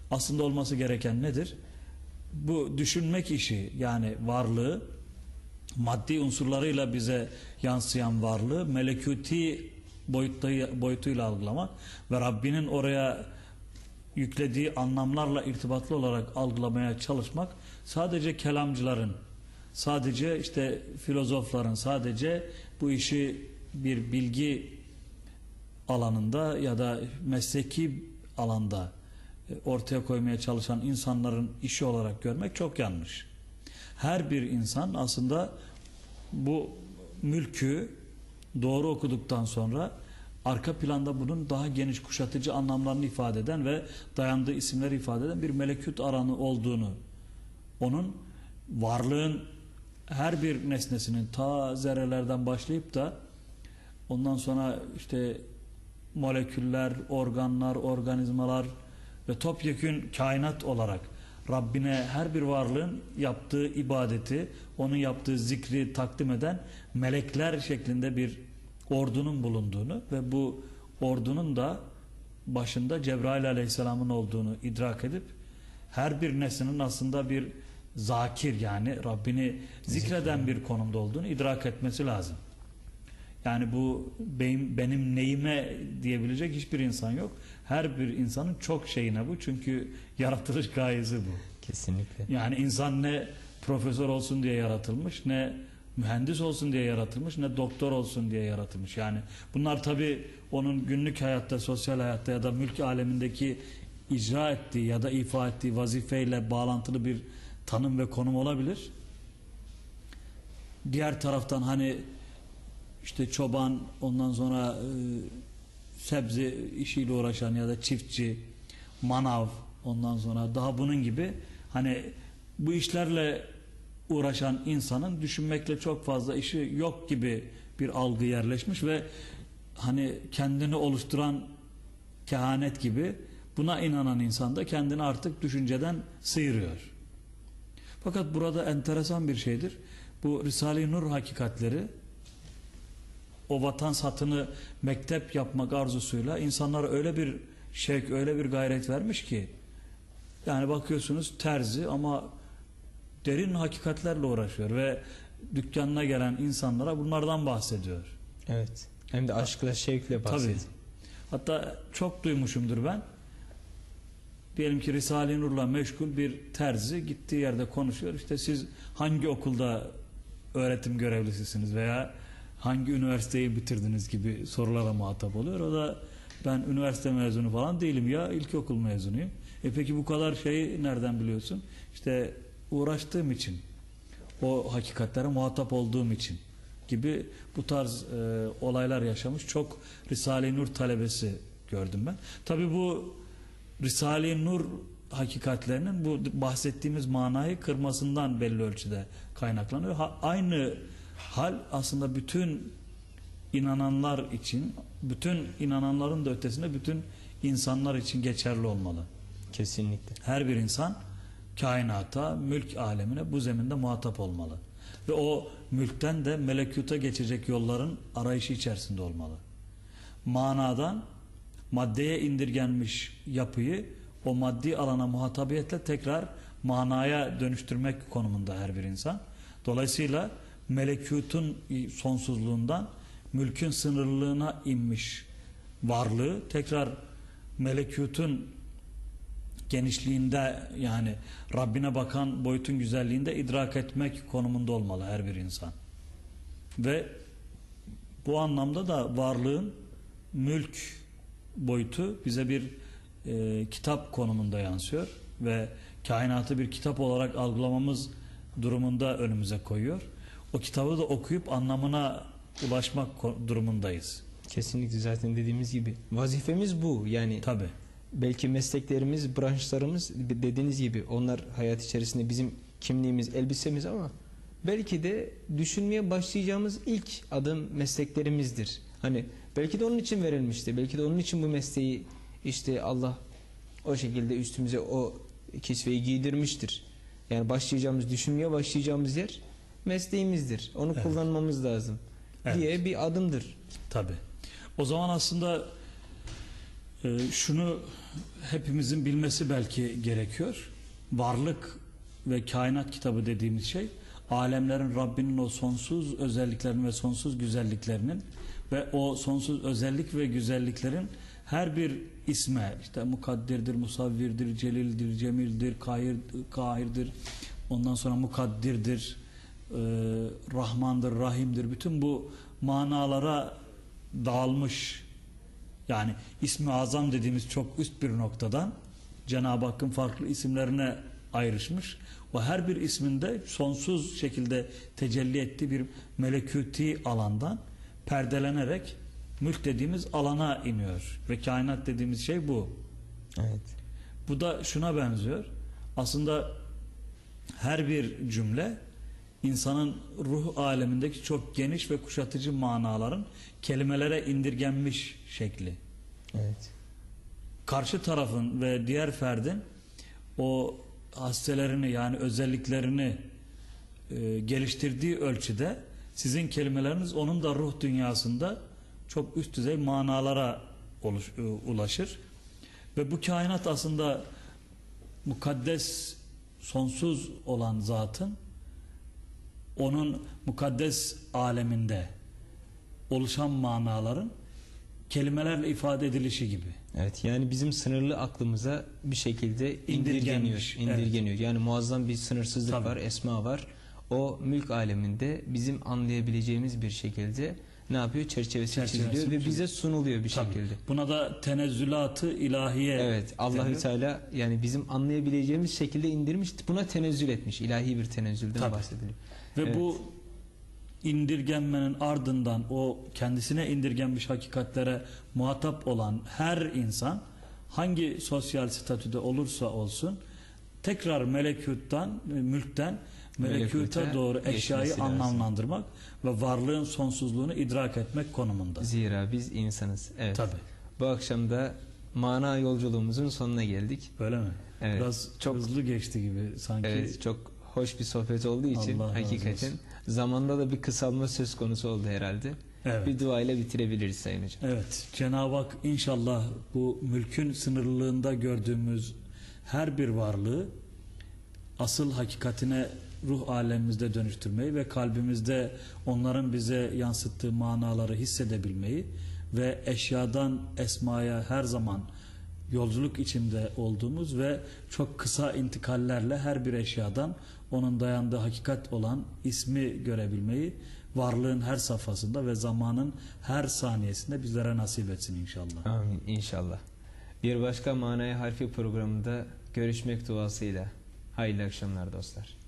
aslında olması gereken nedir? Bu düşünmek işi, yani varlığı, maddi unsurlarıyla bize yansıyan varlığı melekuti boyutuyla algılamak ve Rabbinin oraya yüklediği anlamlarla irtibatlı olarak algılamaya çalışmak sadece kelamcıların, sadece işte filozofların, sadece bu işi bir bilgi alanında ya da mesleki alanda ortaya koymaya çalışan insanların işi olarak görmek çok yanlış. Her bir insan aslında bu mülkü doğru okuduktan sonra arka planda bunun daha geniş, kuşatıcı anlamlarını ifade eden ve dayandığı isimleri ifade eden bir melekut alanı olduğunu, onun varlığın her bir nesnesinin ta zerrelerden başlayıp da ondan sonra işte moleküller, organlar, organizmalar ve topyekün kainat olarak Rabbine her bir varlığın yaptığı ibadeti, onun yaptığı zikri takdim eden melekler şeklinde bir ordunun bulunduğunu ve bu ordunun da başında Cebrail Aleyhisselam'ın olduğunu idrak edip her bir nesnenin aslında bir zakir, yani Rabbini zikreden bir konumda olduğunu idrak etmesi lazım. Yani bu benim neyime diyebilecek hiçbir insan yok. Her bir insanın çok şeyine bu. Çünkü yaratılış gayesi bu. Kesinlikle. Yani insan ne profesör olsun diye yaratılmış, ne mühendis olsun diye yaratılmış, ne doktor olsun diye yaratılmış. Yani bunlar tabii onun günlük hayatta, sosyal hayatta ya da mülk alemindeki icra ettiği ya da ifa ettiği vazifeyle bağlantılı bir tanım ve konum olabilir. Diğer taraftan hani işte çoban, ondan sonra sebze işiyle uğraşan ya da çiftçi, manav, ondan sonra daha bunun gibi hani bu işlerle uğraşan insanın düşünmekle çok fazla işi yok gibi bir algı yerleşmiş ve hani kendini oluşturan kehanet gibi buna inanan insan da kendini artık düşünceden sıyırıyor. Fakat burada enteresan bir şeydir. Bu Risale-i Nur hakikatleri o vatan satını mektep yapmak arzusuyla insanlara öyle bir şevk, öyle bir gayret vermiş ki yani bakıyorsunuz terzi ama derin hakikatlerle uğraşıyor ve dükkanına gelen insanlara bunlardan bahsediyor. Evet. Hem de aşkla, şevkle bahsediyor. Tabii. Hatta çok duymuşumdur ben. Diyelim ki Risale-i Nur'la meşgul bir terzi gittiği yerde konuşuyor. İşte siz hangi okulda öğretim görevlisisiniz veya hangi üniversiteyi bitirdiniz gibi sorulara muhatap oluyor. O da ben üniversite mezunu falan değilim ya, ilkokul mezunuyum. Peki bu kadar şeyi nereden biliyorsun? İşte uğraştığım için, o hakikatlere muhatap olduğum için gibi bu tarz olaylar yaşamış çok Risale-i Nur talebesi gördüm ben. Tabii bu Risale-i Nur hakikatlerinin bu bahsettiğimiz manayı kırmasından belli ölçüde kaynaklanıyor. Aynı hal aslında bütün inananlar için, bütün inananların da ötesinde bütün insanlar için geçerli olmalı. Kesinlikle. Her bir insan kainata, mülk alemine bu zeminde muhatap olmalı. Ve o mülkten de melekuta geçecek yolların arayışı içerisinde olmalı. Manadan maddeye indirgenmiş yapıyı o maddi alana muhatabiyetle tekrar manaya dönüştürmek konumunda her bir insan. Dolayısıyla melekutun sonsuzluğundan mülkün sınırlılığına inmiş varlığı tekrar melekutun genişliğinde, yani Rabbine bakan boyutun güzelliğinde idrak etmek konumunda olmalı her bir insan. Ve bu anlamda da varlığın mülk boyutu bize bir kitap konumunda yansıyor ve kainatı bir kitap olarak algılamamız durumunda önümüze koyuyor. O kitabı da okuyup anlamına ulaşmak durumundayız. Kesinlikle, zaten dediğimiz gibi vazifemiz bu. Yani tabii. Belki mesleklerimiz, branşlarımız dediğiniz gibi onlar hayat içerisinde bizim kimliğimiz, elbisemiz ama belki de düşünmeye başlayacağımız ilk adım mesleklerimizdir. Hani belki de onun için verilmiştir. Belki de onun için bu mesleği işte Allah o şekilde üstümüze o kisveyi giydirmiştir. Yani düşünmeye başlayacağımız yer mesleğimizdir. Onu kullanmamız lazım diye bir adımdır. Tabii. O zaman aslında Şunu hepimizin bilmesi belki gerekiyor. Varlık ve kainat kitabı dediğimiz şey, alemlerin Rabbinin o sonsuz özelliklerinin ve sonsuz güzelliklerinin ve o sonsuz özellik ve güzelliklerin her bir isme, işte mukaddirdir, musavvirdir, celildir, cemildir, kahirdir, ondan sonra mukaddirdir, Rahmandır, Rahim'dir, bütün bu manalara dağılmış. Yani ismi azam dediğimiz çok üst bir noktadan Cenab-ı Hakk'ın farklı isimlerine ayrışmış. O her bir isminde sonsuz şekilde tecelli ettiği bir melekuti alandan perdelenerek mülk dediğimiz alana iniyor. Ve kainat dediğimiz şey bu. Evet. Bu da şuna benziyor. Aslında her bir cümle insanın ruh alemindeki çok geniş ve kuşatıcı manaların kelimelere indirgenmiş şekli. Evet. Karşı tarafın ve diğer ferdin o hasselerini, yani özelliklerini geliştirdiği ölçüde sizin kelimeleriniz onun da ruh dünyasında çok üst düzey manalara ulaşır. Ve bu kainat aslında mukaddes, sonsuz olan zatın onun mukaddes aleminde oluşan manaların kelimelerle ifade edilişi gibi. Evet, yani bizim sınırlı aklımıza bir şekilde indirgeniyor. Evet. Yani muazzam bir sınırsızlık Tabii. var, esma var. O mülk aleminde bizim anlayabileceğimiz bir şekilde ne yapıyor? Çerçevesi çiziliyor ve bize sunuluyor bir Tabii. şekilde. Buna da tenezzülatı ilahiye. Evet, Allahü deniyor. Teala yani bizim anlayabileceğimiz şekilde indirmiş, buna tenezzül etmiş. İlahi bir tenezzülden Tabii. bahsediliyor. Ve Evet. bu indirgenmenin ardından o kendisine indirgenmiş hakikatlere muhatap olan her insan hangi sosyal statüde olursa olsun tekrar melekuttan, mülkten melekuta Melekute doğru geçmesi eşyayı lazım. anlamlandırmak ve varlığın sonsuzluğunu idrak etmek konumunda. Zira biz insanız. Evet. Tabii. Bu akşam da mana yolculuğumuzun sonuna geldik. Öyle mi? Evet. Biraz Çok hızlı geçti gibi sanki. Evet, çok hoş bir sohbet olduğu için Allah razı hakikaten olsun. zamanda da bir kısalma söz konusu oldu herhalde. Evet. Bir dua ile bitirebiliriz Sayın Hocam. Evet, Cenab-ı Hak inşallah bu mülkün sınırlılığında gördüğümüz her bir varlığı asıl hakikatine ruh alemimizde dönüştürmeyi ve kalbimizde onların bize yansıttığı manaları hissedebilmeyi ve eşyadan esmaya her zaman yolculuk içinde olduğumuz ve çok kısa intikallerle her bir eşyadan onun dayandığı hakikat olan ismi görebilmeyi varlığın her safhasında ve zamanın her saniyesinde bizlere nasip etsin inşallah. Amin inşallah. Bir başka Manaya Harfi programında görüşmek duasıyla. Hayırlı akşamlar dostlar.